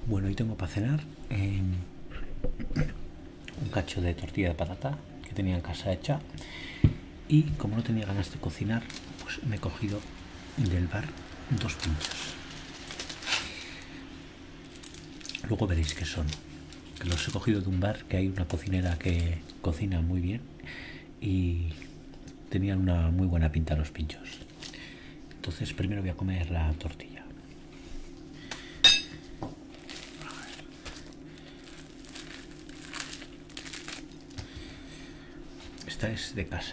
Bueno, hoy tengo para cenar un cacho de tortilla de patata que tenía en casa hecha y como no tenía ganas de cocinar, pues me he cogido del bar 2 pinchos. Luego veréis qué son. Que los he cogido de un bar que hay una cocinera que cocina muy bien y tenían una muy buena pinta los pinchos. Entonces primero voy a comer la tortilla. Esta es de casa.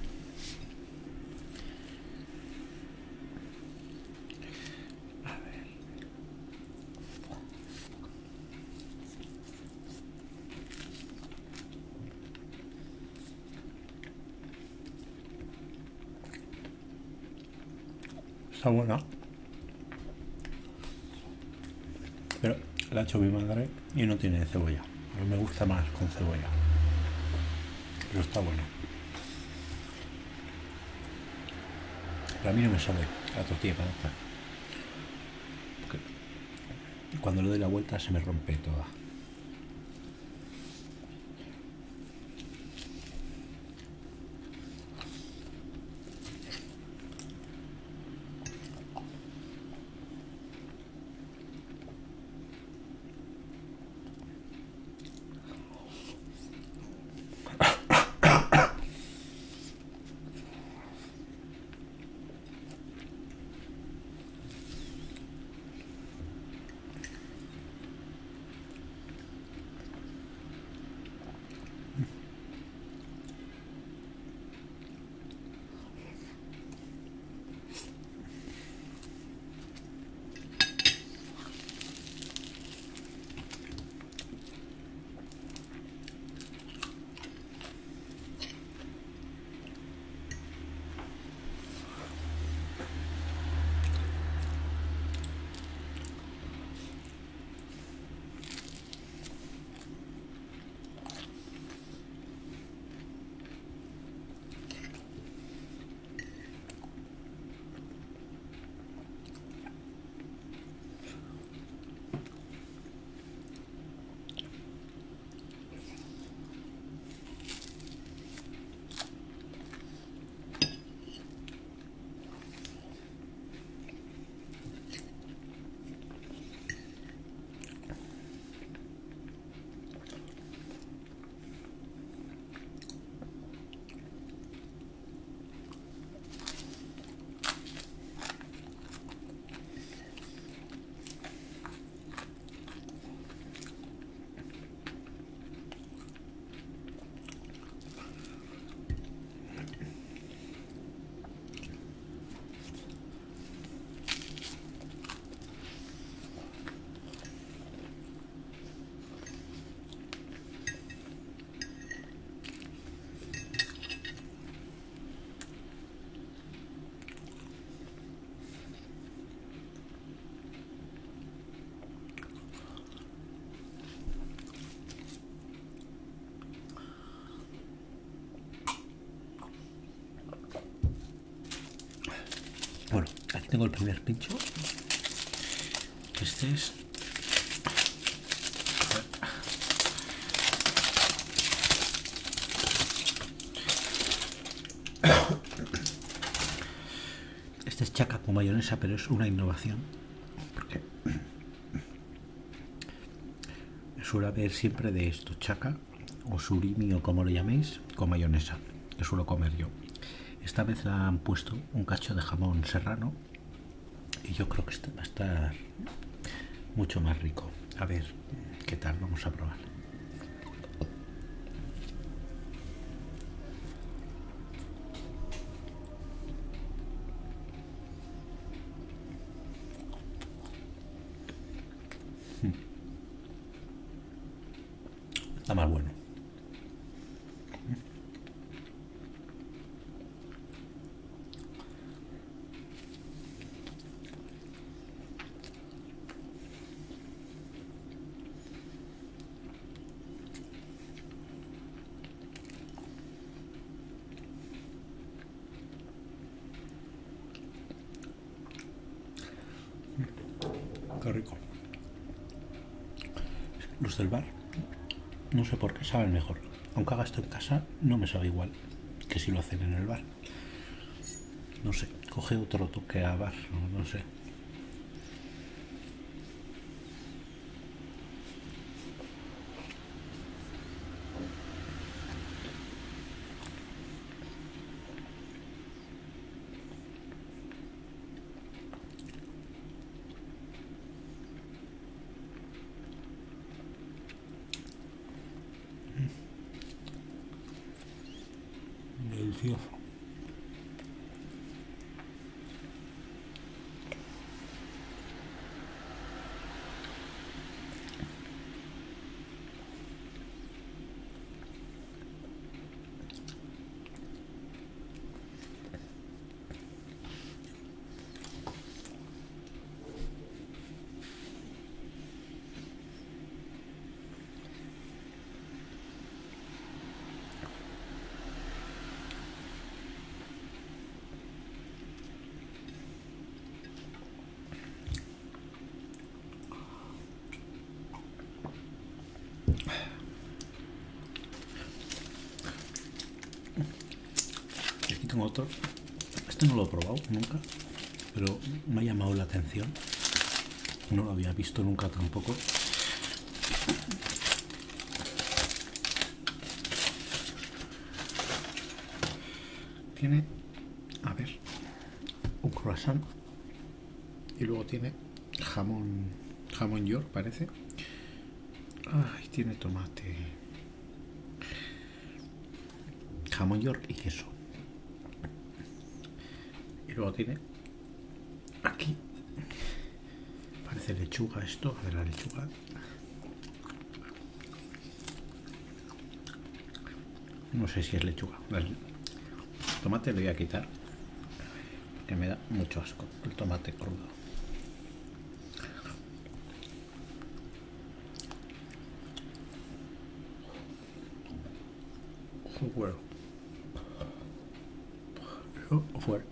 Está buena, pero la ha hecho mi madre y no tiene cebolla. A mí me gusta más con cebolla, pero está buena. Pero a mí no me sabe la tortilla de patata, porque cuando le doy la vuelta se me rompe toda. Bueno, aquí tengo el primer pincho. Este es... Este es chaca con mayonesa, pero es una innovación. Porque suele haber siempre de esto, chaca o surimi o como lo llaméis, con mayonesa, que suelo comer yo. Esta vez la han puesto un cacho de jamón serrano y yo creo que este va a estar mucho más rico. A ver qué tal, vamos a probar. Está más bueno. Qué rico. Los del bar, no sé por qué saben mejor. Aunque haga esto en casa, no me sabe igual que si lo hacen en el bar. No sé, coge otro toque a bar, no sé. Delicioso. Y aquí tengo otro. Este no lo he probado nunca, pero me ha llamado la atención. No lo había visto nunca tampoco. Tiene, a ver, un croissant y luego tiene jamón york, parece. Ay, tiene tomate, jamón york y queso. Y luego tiene aquí, parece lechuga esto. A ver la lechuga. No sé si es lechuga. El tomate lo voy a quitar porque me da mucho asco el tomate crudo. Bueno, fuera.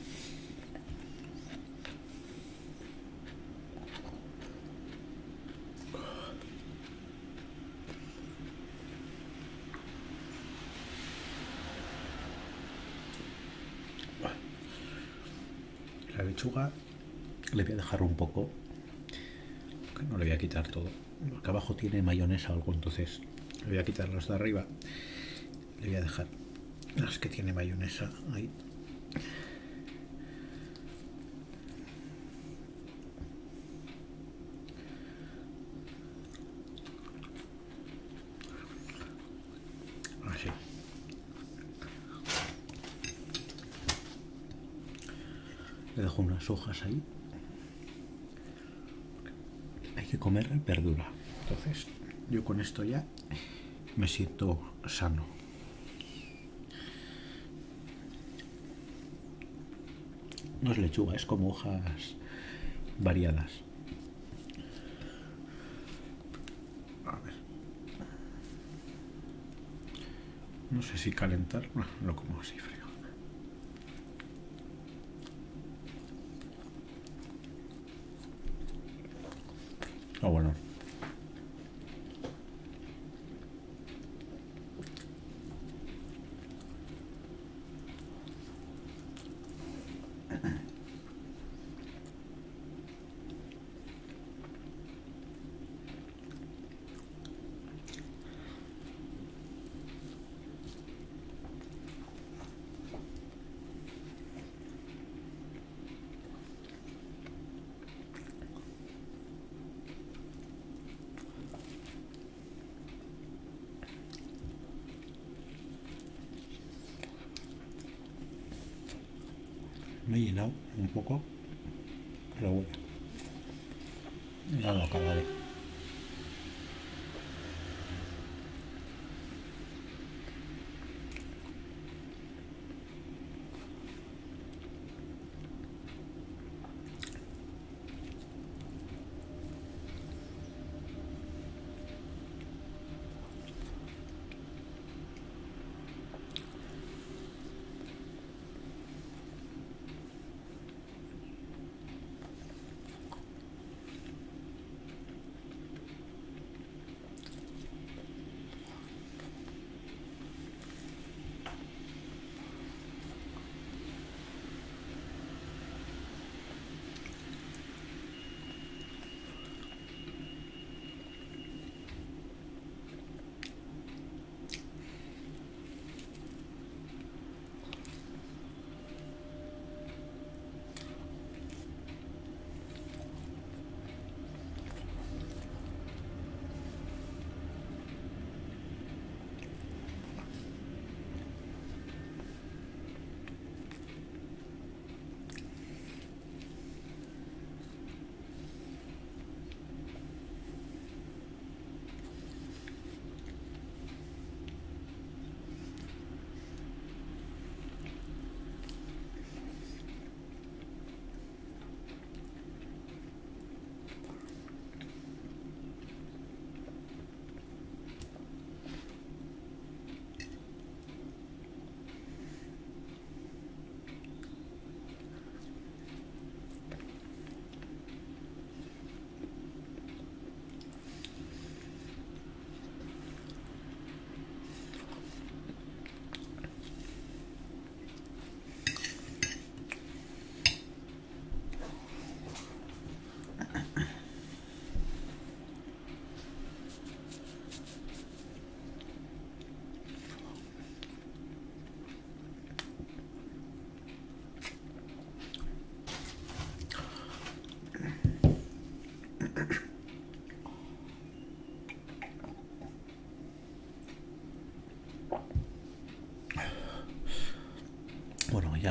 La lechuga le voy a dejar un poco, que no le voy a quitar todo, porque abajo tiene mayonesa o algo, entonces le voy a quitar las de arriba, le voy a dejar las que tiene mayonesa ahí. Así. Le dejo unas hojas ahí. Hay que comer verdura. Entonces, yo con esto ya me siento sano. No es lechuga, es como hojas variadas. A ver. No sé si calentar. No, lo como así frío. Ah, bueno. Me he llenado un poco, pero bueno, ya lo acabaré.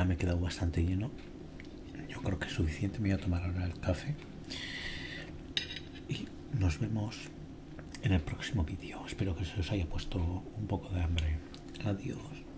ya me he quedado bastante lleno. Yo creo que es suficiente. Me voy a tomar ahora el café y nos vemos en el próximo vídeo. Espero que se os haya puesto un poco de hambre. Adiós.